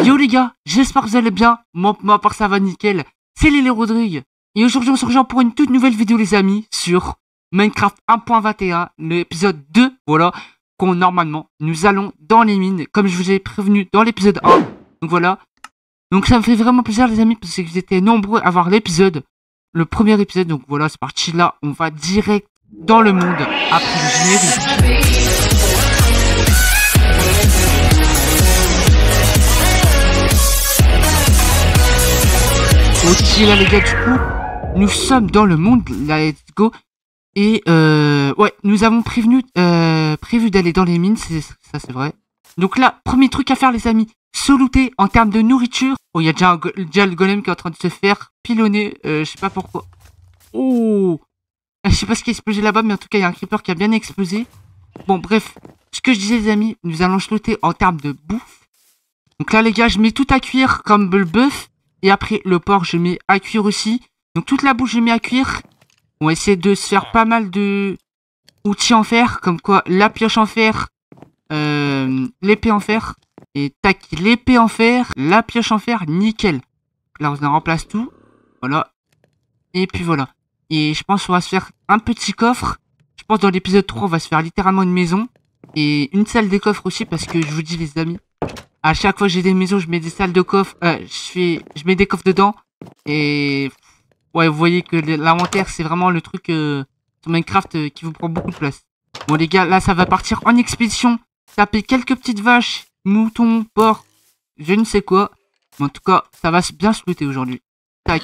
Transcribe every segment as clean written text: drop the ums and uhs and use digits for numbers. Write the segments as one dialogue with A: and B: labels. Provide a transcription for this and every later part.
A: Yo les gars, j'espère que vous allez bien. Moi à part ça va nickel. C'est Lélé Rodrigue. Et aujourd'hui on se rejoint pour une toute nouvelle vidéo les amis sur Minecraft 1.21, l'épisode 2, voilà, qu'on normalement nous allons dans les mines, comme je vous ai prévenu dans l'épisode 1. Donc voilà. Donc ça me fait vraiment plaisir les amis, parce que vous étiez nombreux à voir l'épisode, le premier épisode. Donc voilà, c'est parti là, on va direct dans le monde après le générique. Ok là les gars, du coup, nous sommes dans le monde, let's go. Et ouais, nous avons prévu d'aller dans les mines, ça c'est vrai. Donc là, premier truc à faire les amis, se looter en termes de nourriture. Oh, il y a déjà le golem qui est en train de se faire pilonner, je sais pas pourquoi. Oh, je sais pas ce qui a explosé là-bas, mais en tout cas il y a un creeper qui a bien explosé. Bon bref, ce que je disais les amis, nous allons se looter en termes de bouffe. Donc là les gars, je mets tout à cuire comme le bœuf. Et après, le porc, je mets à cuire aussi. Donc, toute la bouche, je mets à cuire. On va essayer de se faire pas mal de outils en fer. Comme quoi, la pioche en fer, l'épée en fer. Et tac, l'épée en fer, la pioche en fer, nickel. Là, on en remplace tout. Voilà. Et puis, voilà. Et je pense qu'on va se faire un petit coffre. Je pense dans l'épisode 3, on va se faire littéralement une maison. Et une salle des coffres aussi, parce que je vous dis, les amis, à chaque fois que j'ai des maisons, je mets des salles de coffres, je mets des coffres dedans. Et ouais, vous voyez que l'inventaire, c'est vraiment le truc sur Minecraft qui vous prend beaucoup de place. Bon les gars, là ça va partir en expédition. Taper quelques petites vaches, moutons, porcs, je ne sais quoi. Mais en tout cas, ça va bien se looter aujourd'hui. Tac.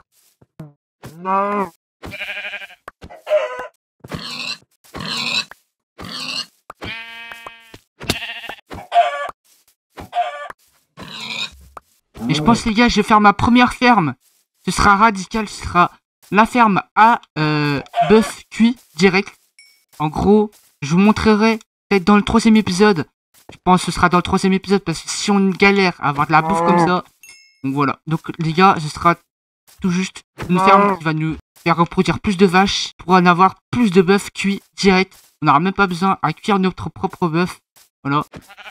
A: Non. Et je pense les gars, je vais faire ma première ferme. Ce sera radical, ce sera la ferme à bœuf cuit direct. En gros, je vous montrerai peut-être dans le 3e épisode. Je pense que ce sera dans le 3e épisode parce que si on galère à avoir de la bouffe comme ça. Donc voilà. Donc les gars, ce sera tout juste une ferme qui va nous faire reproduire plus de vaches pour en avoir plus de bœuf cuit direct. On n'aura même pas besoin à cuire notre propre bœuf. Voilà.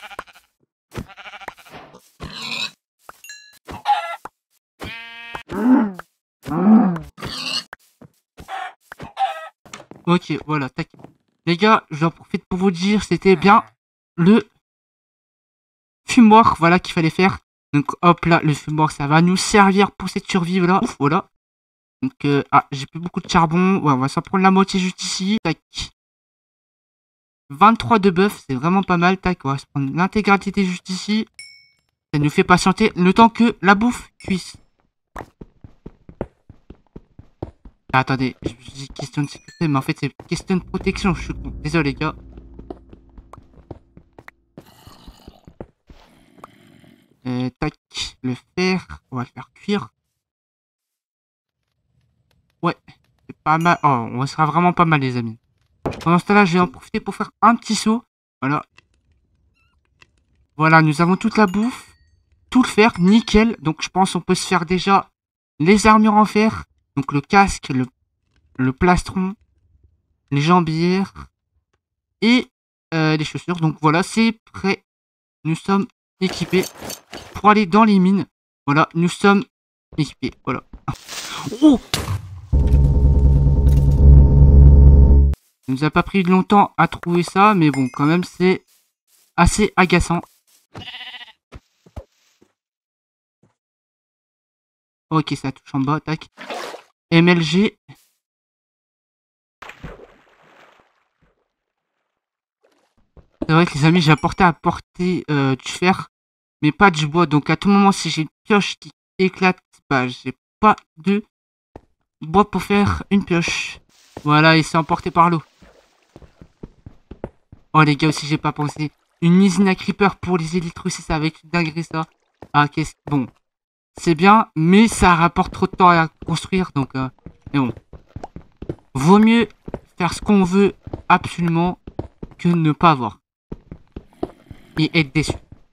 A: Ok, voilà, tac. Les gars, j'en profite pour vous dire, c'était bien le fumoir, voilà, qu'il fallait faire. Donc, hop là, le fumoir, ça va nous servir pour cette survie, voilà. Ouf, voilà. Donc, j'ai plus beaucoup de charbon. Ouais, on va s'en prendre la moitié juste ici. Tac. 23 de bœuf, c'est vraiment pas mal. Tac, on va se prendre l'intégralité juste ici. Ça nous fait patienter le temps que la bouffe cuise. Ah, attendez, je dis question de sécurité, mais en fait c'est question de protection, je suis con. Désolé les gars. Tac, le fer, on va le faire cuire. Ouais, c'est pas mal. Oh, on sera vraiment pas mal les amis. Pendant ce temps-là, je vais en profiter pour faire un petit saut. Voilà. Voilà, nous avons toute la bouffe, tout le fer, nickel. Donc je pense qu'on peut se faire déjà les armures en fer. Donc le casque, le plastron, les jambières et les chaussures. Donc voilà, c'est prêt. Nous sommes équipés pour aller dans les mines. Voilà, nous sommes équipés. Voilà. Oh! Ça nous a pas pris longtemps à trouver ça, mais bon, quand même, c'est assez agaçant. Ok, ça touche en bas, tac. MLG. C'est vrai que les amis, j'ai apporté à porter du fer, mais pas du bois. Donc à tout moment, si j'ai une pioche qui éclate, bah j'ai pas de bois pour faire une pioche. Voilà, il s'est emporté par l'eau. Oh les gars, aussi j'ai pas pensé. Une usine à creeper pour les élytres aussi, ça va être une dinguerie ça. Ah qu'est-ce... Bon. C'est bien, mais ça rapporte trop de temps à construire, donc mais bon. Vaut mieux faire ce qu'on veut absolument que ne pas avoir. Et être déçu.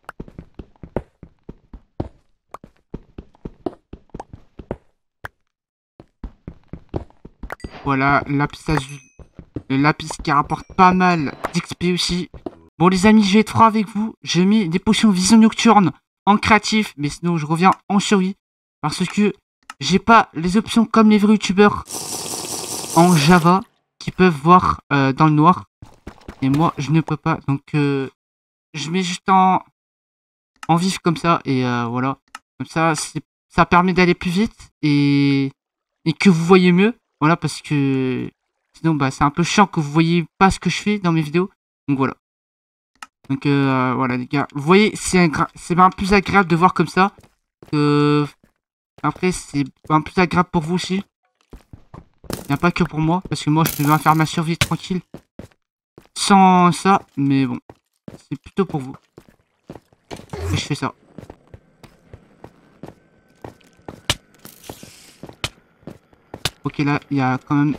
A: Voilà, lapis azul. Le lapis qui rapporte pas mal d'XP aussi. Bon les amis, je vais être franc avec vous. J'ai mis des potions vision nocturne en créatif, mais sinon je reviens en survie. Parce que j'ai pas les options comme les vrais youtubeurs en Java qui peuvent voir dans le noir. Et moi, je ne peux pas. Donc, je mets juste en vif comme ça. Et voilà. Comme ça, ça permet d'aller plus vite et que vous voyez mieux. Voilà, parce que sinon, bah, c'est un peu chiant que vous voyez pas ce que je fais dans mes vidéos. Donc, voilà. Donc, voilà, les gars. Vous voyez, c'est bien plus agréable de voir comme ça. Après, c'est bien plus agréable pour vous aussi. Il n'y a pas que pour moi, parce que moi, je peux bien faire ma survie tranquille. Sans ça, mais bon. C'est plutôt pour vous. Et je fais ça. Ok, là, il y a quand même...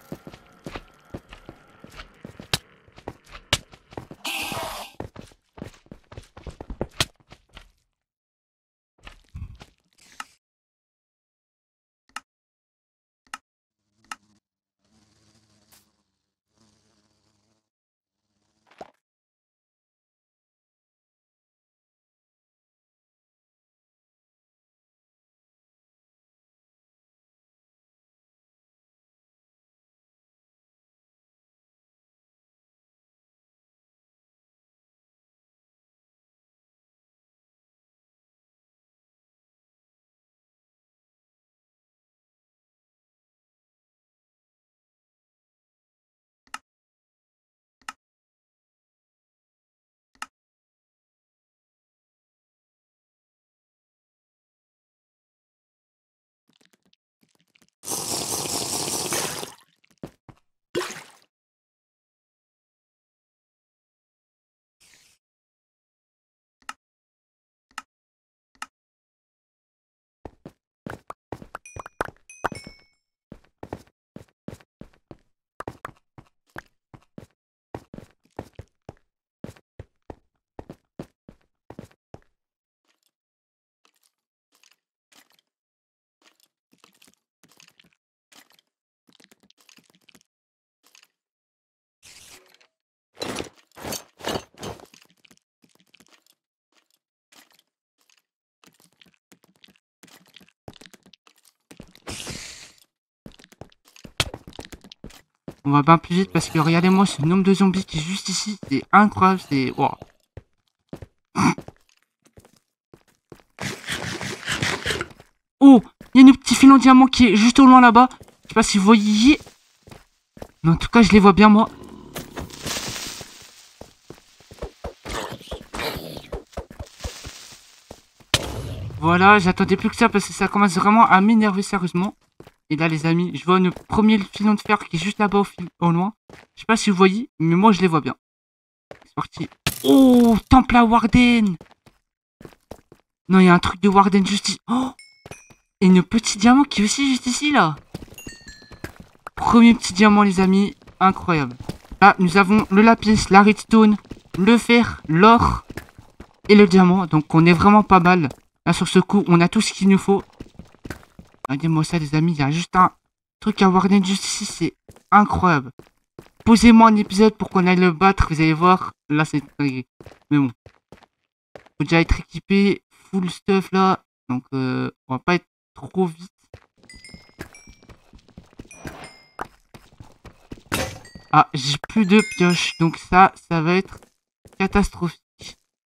A: On va bien plus vite parce que regardez-moi ce nombre de zombies qui est juste ici. C'est incroyable, c'est... Wow. Oh, il y a une petite file en diamant qui est juste au loin là-bas. Je sais pas si vous voyez. Mais en tout cas, je les vois bien, moi. Voilà, j'attendais plus que ça parce que ça commence vraiment à m'énerver sérieusement. Et là, les amis, je vois le premier filon de fer qui est juste là-bas au loin. Je sais pas si vous voyez, mais moi, je les vois bien. C'est parti. Oh, temple à Warden. Non, il y a un truc de Warden juste ici. Oh, et une petite diamant qui est aussi juste ici, là. Premier petit diamant, les amis. Incroyable. Là, nous avons le lapis, la redstone, le fer, l'or et le diamant. Donc, on est vraiment pas mal. Là, sur ce coup, on a tout ce qu'il nous faut. Regardez-moi ça, les amis. Il y a juste un truc à Warden juste ici. C'est incroyable. Posez-moi un épisode pour qu'on aille le battre. Vous allez voir. Là, c'est... Mais bon. Faut déjà être équipé. Full stuff, là. Donc, on va pas être trop vite. Ah, j'ai plus de pioches. Donc ça va être catastrophique.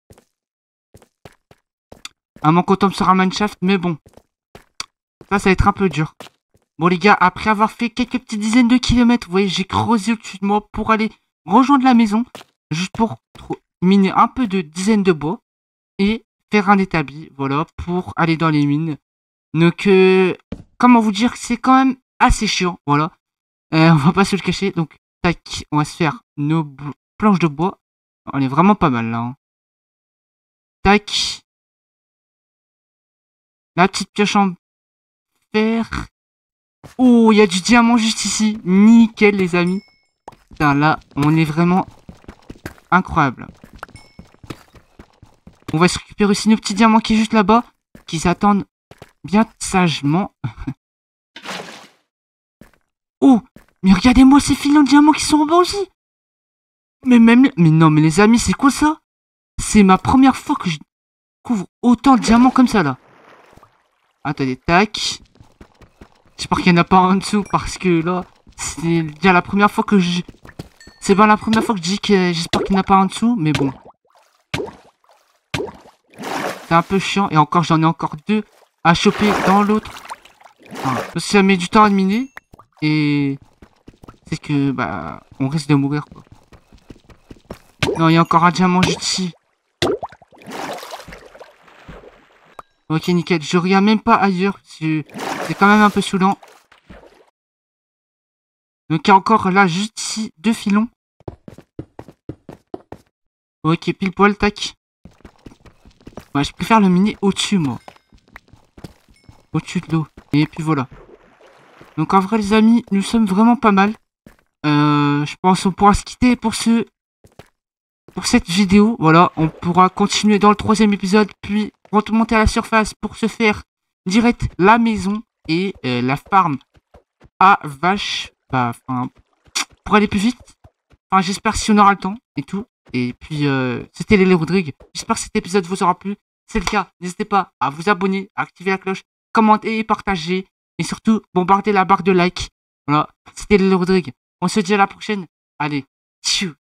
A: À moins qu'on tombe sur un mineshaft, mais bon. Ça va être un peu dur. Bon les gars, après avoir fait quelques petites dizaines de kilomètres, vous voyez, j'ai creusé au-dessus de moi pour aller rejoindre la maison. Juste pour miner un peu de dizaines de bois. Et faire un établi, voilà, pour aller dans les mines. Donc, comment vous dire que c'est quand même assez chiant, voilà. On va pas se le cacher, donc, tac, on va se faire nos planches de bois. On est vraiment pas mal, là. Hein. Tac. La petite pioche en fer. Oh, il y a du diamant juste ici. Nickel, les amis. Putain, là, on est vraiment incroyable. On va se récupérer aussi nos petits diamants qui est juste là-bas. Qui s'attendent bien sagement. Oh, mais regardez-moi ces filons de diamants qui sont en bas aussi. Mais non, mais les amis, c'est quoi ça? C'est ma première fois que je... découvre autant de diamants comme ça, là. Attendez, tac. J'espère qu'il n'y en a pas en dessous, parce que là, c'est déjà la première fois que je... C'est bien la première fois que je dis que j'espère qu'il n'y en a pas en dessous, mais bon. C'est un peu chiant, et encore, j'en ai encore 2 à choper dans l'autre. Enfin, ça met du temps à miner, et... C'est que, bah, on risque de mourir, quoi. Non, il y a encore un diamant juste ici. Ok, nickel. Je regarde même pas ailleurs. C'est quand même un peu saoulant. Donc, il y a encore là, juste ici, 2 filons. Ok, pile poil, tac. Ouais, je préfère le miner au-dessus, moi. Au-dessus de l'eau. Et puis voilà. Donc, en vrai, les amis, nous sommes vraiment pas mal. Je pense qu'on pourra se quitter pour cette vidéo. Voilà, on pourra continuer dans le 3e épisode, puis remonter à la surface pour se faire direct la maison et la farm à vache. Bah, enfin, pour aller plus vite. Enfin, j'espère si on aura le temps et tout. Et puis, c'était Lélé Rodrigue. J'espère que cet épisode vous aura plu. Si c'est le cas, n'hésitez pas à vous abonner, à activer la cloche, commenter et partager. Et surtout, bombarder la barre de like. Voilà, c'était Lélé Rodrigue. On se dit à la prochaine. Allez, tchou.